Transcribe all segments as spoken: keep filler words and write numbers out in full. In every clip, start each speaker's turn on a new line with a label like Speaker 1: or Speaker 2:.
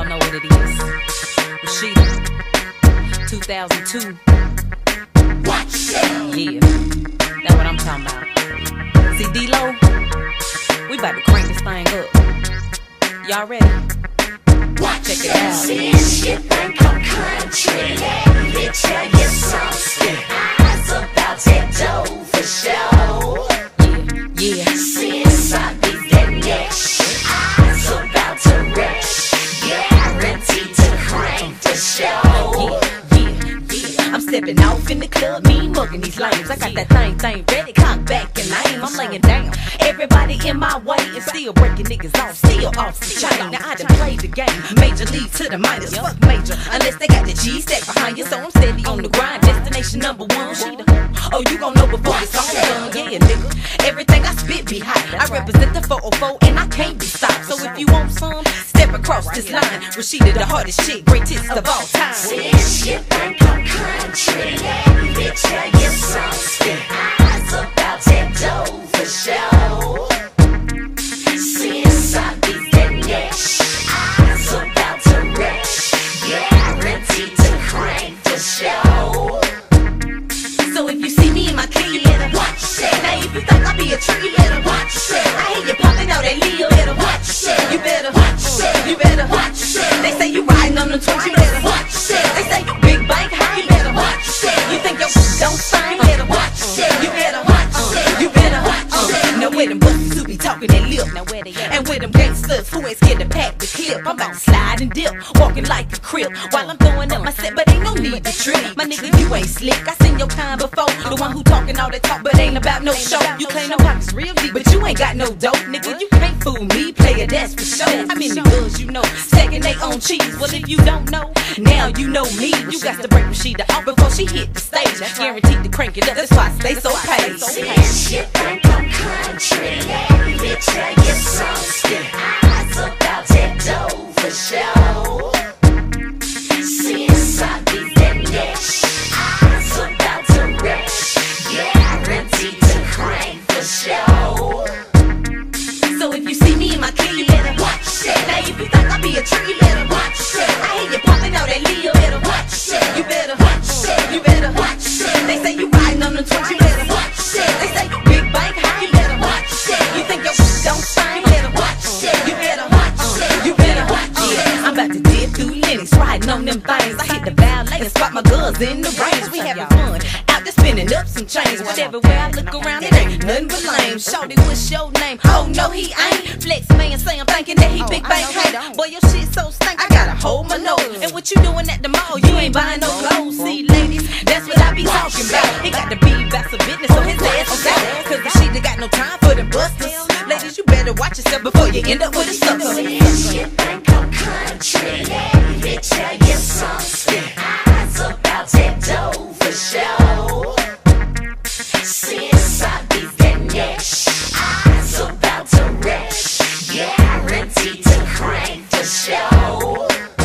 Speaker 1: know what it is. Rasheeda, two thousand two.
Speaker 2: Watch it.
Speaker 1: Yeah, that's what I'm talking about. See, D-Lo, we about to crank this thing up. Y'all ready?
Speaker 2: Watch
Speaker 1: Check it out.
Speaker 2: See shit think I'm country. Let me tell you something. Eyes about that dough for sure.
Speaker 1: Yeah, yeah.
Speaker 2: See inside these that next. Eyes about to rest. Guaranteed to crank the show.
Speaker 1: I'm stepping off in the club, me mugging these lames. I got that thing, thing ready, cock back and aim. I'm laying down, everybody in my way, and still breaking niggas off, still off the chain. Now I done played the game, major league to the minors, fuck major, unless they got the G stack behind you. So I'm steady on the grind, destination number one. Rasheeda, oh you gon' know before it's all done, yeah nigga. Everything I spit be hot. I represent the four oh four and I can't be stopped. So if you want some, step across this line. Rasheeda, the hardest shit, greatest of all time.
Speaker 2: See shit think I'm country. Let me tell you something. Eyes about that dough for sure. See inside these that next. Eyes about to rest. Guaranteed to crank the show.
Speaker 1: So if you see me in my clique, you better
Speaker 2: Watch it.
Speaker 1: Now if you think I be a trick, you better
Speaker 2: Watch it.
Speaker 1: I hear you popping out that Leo, better
Speaker 2: Watch it.
Speaker 1: You better
Speaker 2: Watch it.
Speaker 1: You better
Speaker 2: Watch it.
Speaker 1: They say you riding on the twins, you better
Speaker 2: Watch it.
Speaker 1: They say you big bike high, you better
Speaker 2: Watch it.
Speaker 1: You think your don't sign, you better
Speaker 2: Watch it.
Speaker 1: You better
Speaker 2: Watch it.
Speaker 1: You better
Speaker 2: Watch it.
Speaker 1: Now where them busters who be talking that lip, now where they at? And where them gangsters who ain't scared to pack the clip. I'm about to slide and dip, walking like a crip while I'm throwing up my set, but ain't no need to trip. My nigga, you ain't slick. I seen your kind before. The one who talking all that talk, but ain't about no show. You claim no pockets real deep, but you ain't got no dope, nigga. You can't fool me, player, that's for sure. How many girls you know stacking they own cheese? Well, if you don't know, now you know me. You got to break Rasheeda off before she hit the stage. Guaranteed to crank it up. That's why I stay so paid.
Speaker 2: See shit think I'm country. Let me tell you something. Eyes about that dough for sure. See inside these that next. Eyes about to rest. Guaranteed to crank the show.
Speaker 1: So if you see me in my clique, you better
Speaker 2: Watch it.
Speaker 1: Now if you think I be a trick, you better
Speaker 2: Watch it.
Speaker 1: I hear you popping out that Leo, better
Speaker 2: Watch it.
Speaker 1: You better
Speaker 2: Watch it.
Speaker 1: You better
Speaker 2: Watch it.
Speaker 1: They say you riding on the twins, you better
Speaker 2: Watch it.
Speaker 1: They say you big bike high, you better
Speaker 2: Watch it.
Speaker 1: You think your don't sign, you better
Speaker 2: Watch it.
Speaker 1: You better
Speaker 2: Watch it.
Speaker 1: You better
Speaker 2: Watch it.
Speaker 1: I'm about to dip through Lennox, riding on them things. I hit the ballet and spot my girls in the range. We having fun, out there spinning up some change. But everywhere I look around, it ain't nothing but lame. Shorty, what's your name? Oh no, he ain't. Flex man say I'm thinking that he big bang hey. Boy, your shit so stank, I gotta hold my nose. And what you doing at the mall? You ain't buying no clothes. See, ladies, that's what I be talking about. He got to be about some business, so his ass is out. Cause Rasheeda got no time for them busters. Ladies, you better watch yourself before you end up with a sucker.
Speaker 2: You think I'm country? Let me tell you something. Eyes about that dough for sure. See inside these that next. Eyes about to rest. Guaranteed to crank the show.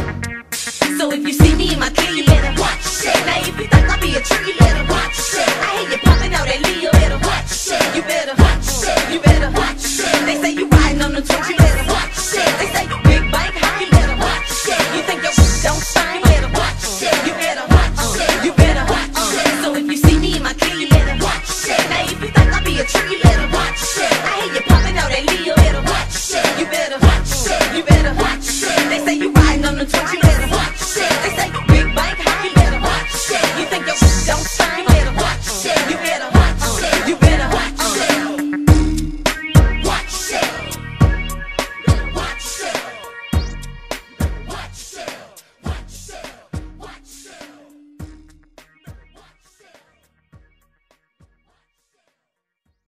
Speaker 1: So if you see me in my clique, you better
Speaker 2: Watch it.
Speaker 1: Now if you think I be a trick, you better
Speaker 2: Watch it.
Speaker 1: I hear you popping out that Leo, better
Speaker 2: Watch it.
Speaker 1: You better
Speaker 2: Watch it.
Speaker 1: You better
Speaker 2: Watch it.
Speaker 1: They say you riding on the twins, you better